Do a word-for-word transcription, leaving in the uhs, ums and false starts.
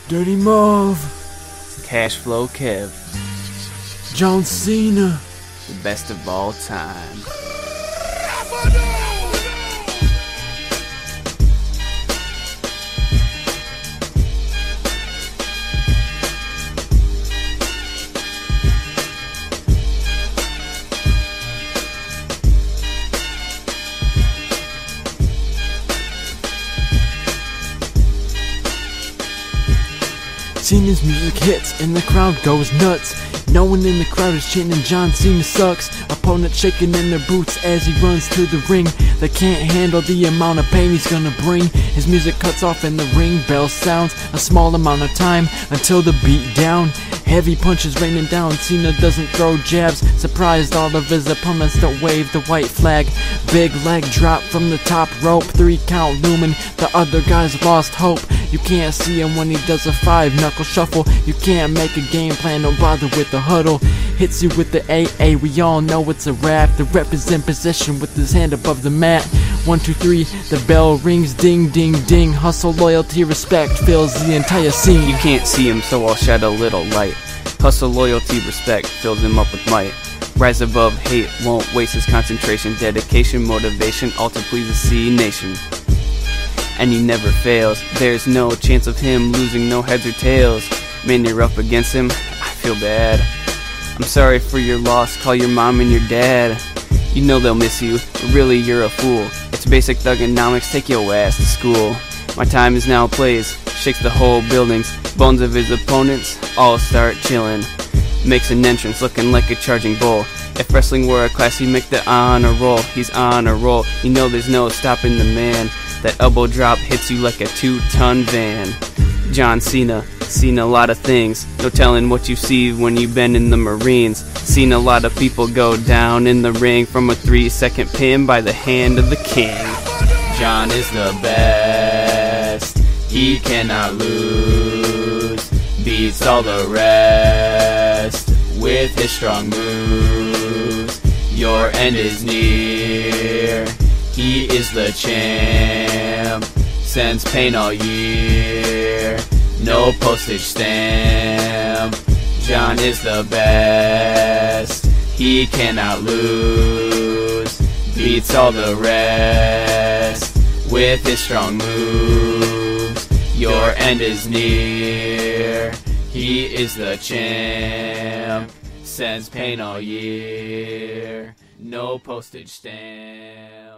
Dirty Marv, Cash Flow Kev, John Cena, the best of all time. Cena's music hits and the crowd goes nuts. No one in the crowd is chanting John Cena sucks. Opponent shaking in their boots as he runs to the ring. They can't handle the amount of pain he's gonna bring. His music cuts off and the ring bell sounds. A small amount of time until the beat down. Heavy punches raining down. Cena doesn't throw jabs. Surprised all of his opponents don't wave the white flag. Big leg drop from the top rope. Three count looming. The other guy's lost hope. You can't see him when he does a five knuckle shuffle. You can't make a game plan, don't bother with the huddle. Hits you with the A A, we all know it's a rap. The rep is in position with his hand above the mat. One, two, three, the bell rings, ding, ding, ding. Hustle, loyalty, respect fills the entire scene. You can't see him, so I'll shed a little light. Hustle, loyalty, respect fills him up with might. Rise above hate, won't waste his concentration. Dedication, motivation, all to please the C Nation. And he never fails. There's no chance of him losing, no heads or tails. Man, you're up against him, I feel bad. I'm sorry for your loss, call your mom and your dad. You know they'll miss you, but really you're a fool. It's basic thugonomics, take your ass to school. My time is now plays, shakes the whole buildings. Bones of his opponents all start chilling. Makes an entrance looking like a charging bull. If wrestling were a class, he'd make the honor roll. He's on a roll, you know there's no stopping the man. That elbow drop hits you like a two-ton van. John Cena, seen a lot of things. No telling what you see when you've been in the Marines. Seen a lot of people go down in the ring from a three-second pin by the hand of the king. John is the best, he cannot lose. Beats all the rest with his strong moves. Your end is near. He is the champ, sends pain all year, no postage stamp. John is the best, he cannot lose. Beats all the rest with his strong moves. Your end is near, he is the champ, sends pain all year, no postage stamp.